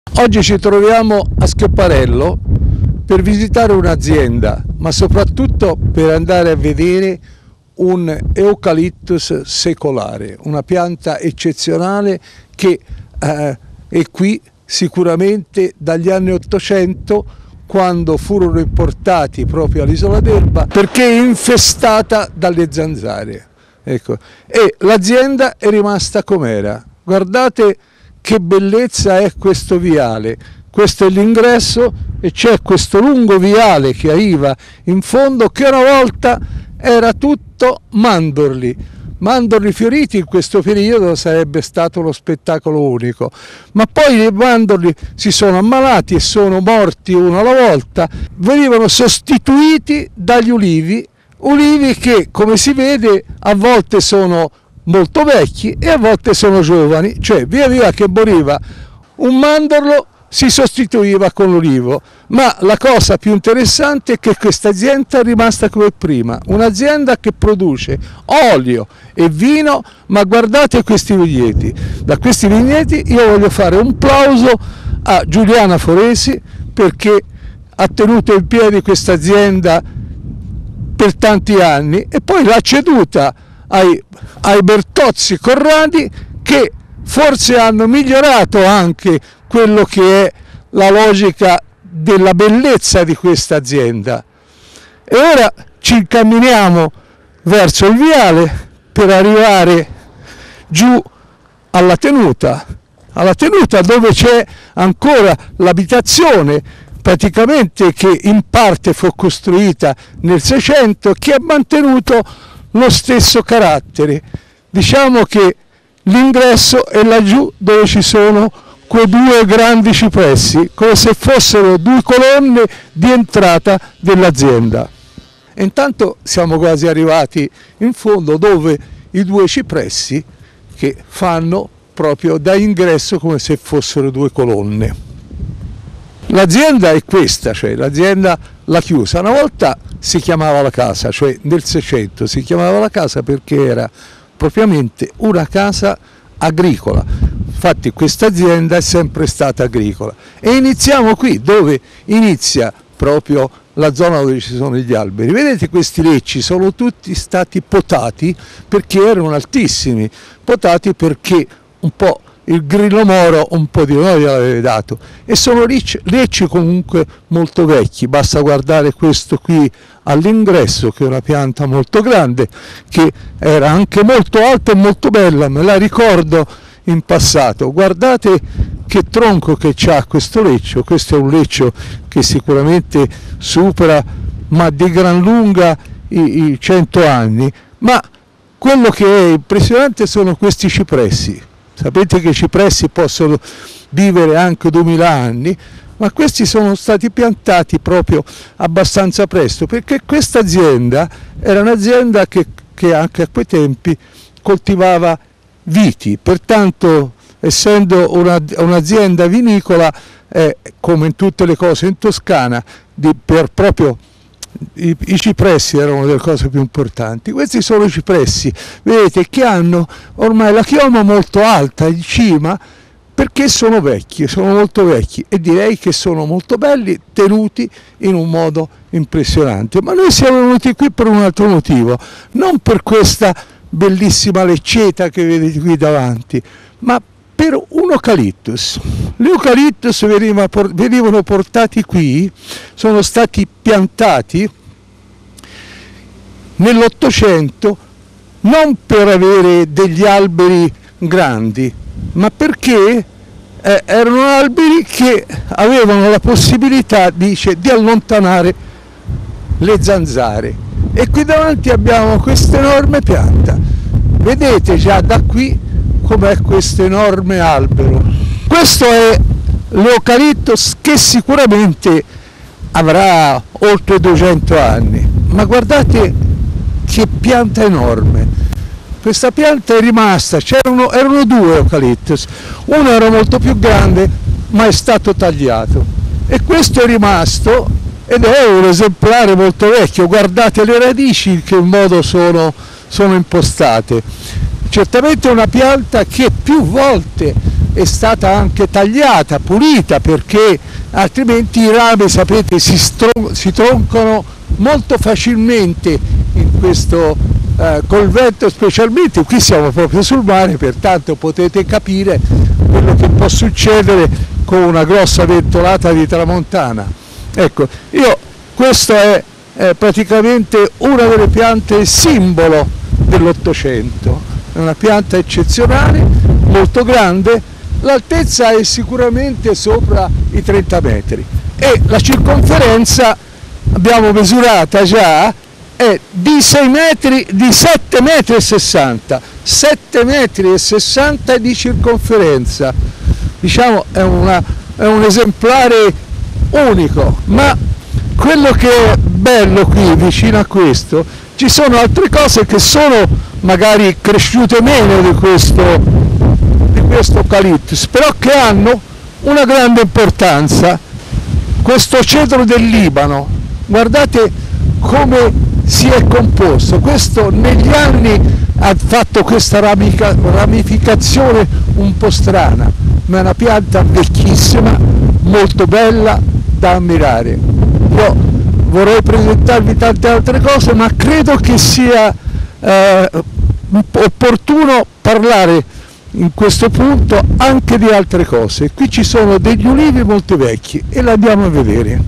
Oggi ci troviamo a Schiopparello per visitare un'azienda, ma soprattutto per andare a vedere un Eucalyptus secolare, una pianta eccezionale che è qui sicuramente dagli anni 800, quando furono importati proprio all'Isola d'Elba, perché è infestata dalle zanzare. Ecco. E l'azienda è rimasta com'era. Guardate che bellezza è questo viale. Questo è l'ingresso e c'è questo lungo viale che arriva in fondo, che una volta era tutto mandorli fioriti. In questo periodo sarebbe stato uno spettacolo unico, ma poi i mandorli si sono ammalati e sono morti uno alla volta, venivano sostituiti dagli ulivi che, come si vede, a volte sono molto vecchi e a volte sono giovani, cioè via via che moriva un mandorlo si sostituiva con l'ulivo. Ma la cosa più interessante è che questa azienda è rimasta come prima, un'azienda che produce olio e vino. Ma guardate questi vigneti, da questi vigneti io voglio fare un plauso a Giuliana Foresi, perché ha tenuto in piedi questa azienda per tanti anni e poi l'ha ceduta ai Bertozzi Corradi, che forse hanno migliorato anche quello che è la logica della bellezza di questa azienda. E ora ci incamminiamo verso il viale per arrivare giù alla tenuta dove c'è ancora l'abitazione, praticamente, che in parte fu costruita nel 600, che ha mantenuto lo stesso carattere. Diciamo che l'ingresso è laggiù dove ci sono quei due grandi cipressi, come se fossero due colonne di entrata dell'azienda. E intanto siamo quasi arrivati in fondo, dove i due cipressi che fanno proprio da ingresso come se fossero due colonne. L'azienda è questa, cioè l'azienda l'ha chiusa. Una volta si chiamava La Casa, cioè nel 600 si chiamava La Casa perché era propriamente una casa agricola. Infatti questa azienda è sempre stata agricola. E iniziamo qui, dove inizia proprio la zona dove ci sono gli alberi. Vedete, questi lecci sono tutti stati potati perché erano altissimi, potati perché un po' il grillo moro un po' di noi gliel'aveva dato, e sono lecci comunque molto vecchi. Basta guardare questo qui all'ingresso, che è una pianta molto grande, che era anche molto alta e molto bella, me la ricordo in passato. Guardate che tronco che c'ha questo leccio. Questo è un leccio che sicuramente supera, ma di gran lunga, i 100 anni. Ma quello che è impressionante sono questi cipressi. Sapete che i cipressi possono vivere anche 2000 anni, ma questi sono stati piantati proprio abbastanza presto, perché questa azienda era un'azienda che anche a quei tempi coltivava viti. Pertanto, essendo un'azienda vinicola, come in tutte le cose in Toscana, proprio i cipressi erano delle cose più importanti. Questi sono i cipressi, vedete, che hanno ormai la chioma molto alta in cima, perché sono vecchi, sono molto vecchi, e direi che sono molto belli, tenuti in un modo impressionante. Ma noi siamo venuti qui per un altro motivo, non per questa bellissima lecceta che vedete qui davanti, ma per un Eucalyptus. Gli Eucalyptus venivano portati qui, sono stati piantati nell'800 non per avere degli alberi grandi, ma perché erano alberi che avevano la possibilità, dice, di allontanare le zanzare. E qui davanti abbiamo questa enorme pianta. Vedete già da qui com'è questo enorme albero. Questo è l'Eucalyptus, che sicuramente avrà oltre 200 anni, ma guardate che pianta enorme. Questa pianta è rimasta, erano due Eucalyptus, uno era molto più grande ma è stato tagliato, e questo è rimasto ed è un esemplare molto vecchio. Guardate le radici in che modo sono impostate. Certamente una pianta che più volte è stata anche tagliata, pulita, perché altrimenti i rami, sapete, si troncano molto facilmente in questo col vento, specialmente qui siamo proprio sul mare, pertanto potete capire quello che può succedere con una grossa ventolata di tramontana. Ecco, questo è praticamente una delle piante simbolo dell'Ottocento, è una pianta eccezionale, molto grande, l'altezza è sicuramente sopra i 30 metri e la circonferenza abbiamo misurata già, è di 6 metri, di 7 metri e 60, 7 metri e 60 di circonferenza, diciamo è un esemplare unico. Ma quello che è bello qui vicino a questo, ci sono altre cose che sono magari cresciute meno di questo eucalyptus, però che hanno una grande importanza. Questo cedro del Libano, guardate come si è composto, questo negli anni ha fatto questa ramificazione un po' strana, ma è una pianta vecchissima, molto bella da ammirare. Io vorrei presentarvi tante altre cose, ma credo che sia opportuno parlare in questo punto anche di altre cose. Qui ci sono degli ulivi molto vecchi e li andiamo a vedere.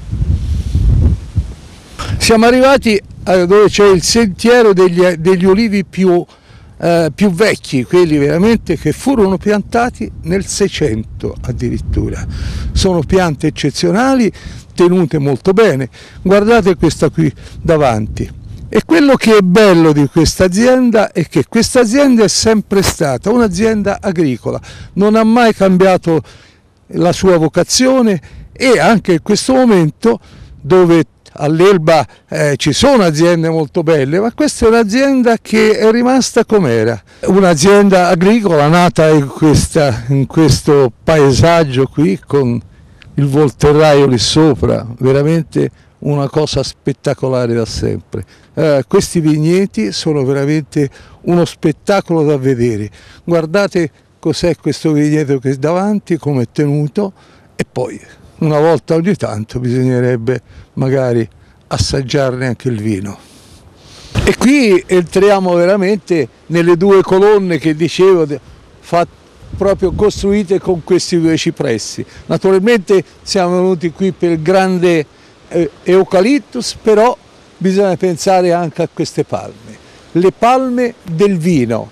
Siamo arrivati dove c'è il sentiero degli ulivi più vecchi, quelli veramente che furono piantati nel 600 addirittura. Sono piante eccezionali, tenute molto bene. Guardate questa qui davanti. E quello che è bello di questa azienda è che questa azienda è sempre stata un'azienda agricola, non ha mai cambiato la sua vocazione, e anche in questo momento, dove all'Elba ci sono aziende molto belle, ma questa è un'azienda che è rimasta com'era, un'azienda agricola nata in questo paesaggio qui, con il volterraio lì sopra, veramente una cosa spettacolare da sempre. Questi vigneti sono veramente uno spettacolo da vedere. Guardate cos'è questo vigneto che è davanti, come è tenuto, e poi una volta ogni tanto bisognerebbe magari assaggiarne anche il vino. E qui entriamo veramente nelle due colonne che dicevo, proprio costruite con questi due cipressi. Naturalmente siamo venuti qui per il grande eucalyptus, però bisogna pensare anche a queste palme, le palme del vino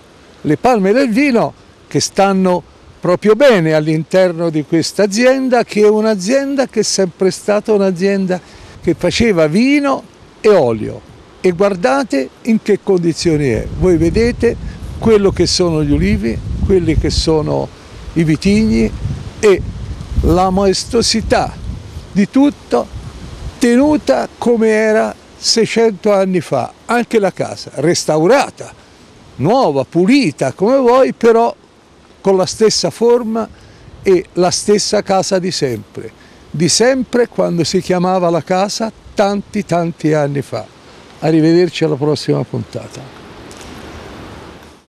che stanno proprio bene all'interno di questa azienda, che è un'azienda che è sempre stata un'azienda che faceva vino e olio. E guardate in che condizioni è. Voi vedete quello che sono gli ulivi, quelli che sono i vitigni e la maestosità di tutto, tenuta come era 600 anni fa. Anche la casa restaurata, nuova, pulita come vuoi, però con la stessa forma e la stessa casa di sempre quando si chiamava la casa tanti anni fa. Arrivederci alla prossima puntata.